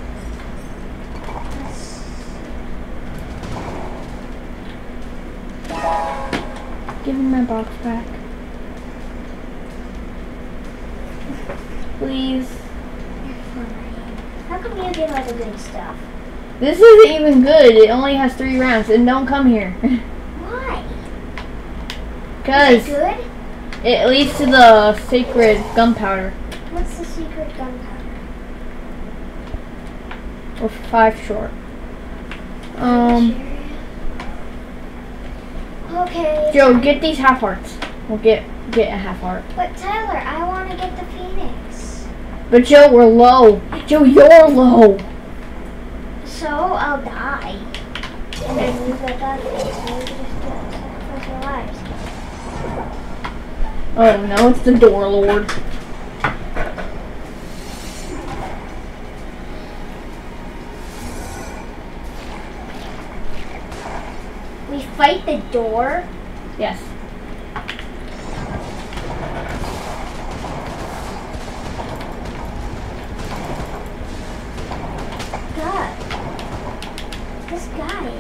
Give me my box back. Please. How come you get all the good stuff? This isn't even good. It only has 3 rounds. And don't come here. Why? Because Is it good? it leads to the sacred gunpowder. What's the secret gunpowder? We're 5 short. Okay. Joe, get these half hearts. We'll get a half heart. But Tyler, I want to get the Phoenix. But Joe, we're low. Joe, you're low. So I'll die. And then you get that Phoenix. And you just sacrifice your lives. Oh no, it's the door lord. We fight the door? Yes. God. This guy.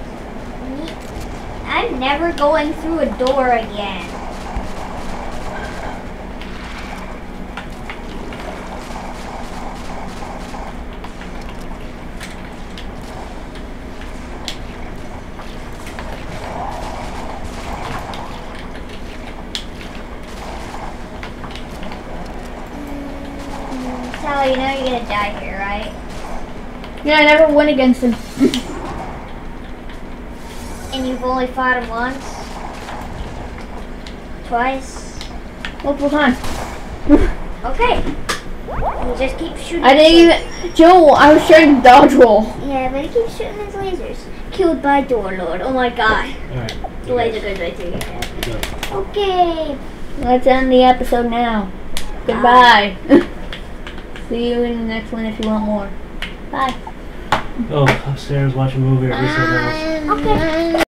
I'm never going through a door again. Tyler, you know you're gonna die here, right? Yeah, I never went against him. And you've only fought him once? Twice? Multiple times. Okay. You just keep shooting. I didn't even. Joe, I was trying to dodge roll. Yeah, but he keeps shooting his lasers. Killed by Door Lord. Oh my god. Alright. The laser goes right through your head. Good. Okay. Let's end the episode now. Goodbye. See you in the next one if you want more. Bye. Oh, upstairs watch a movie or do something else. Okay.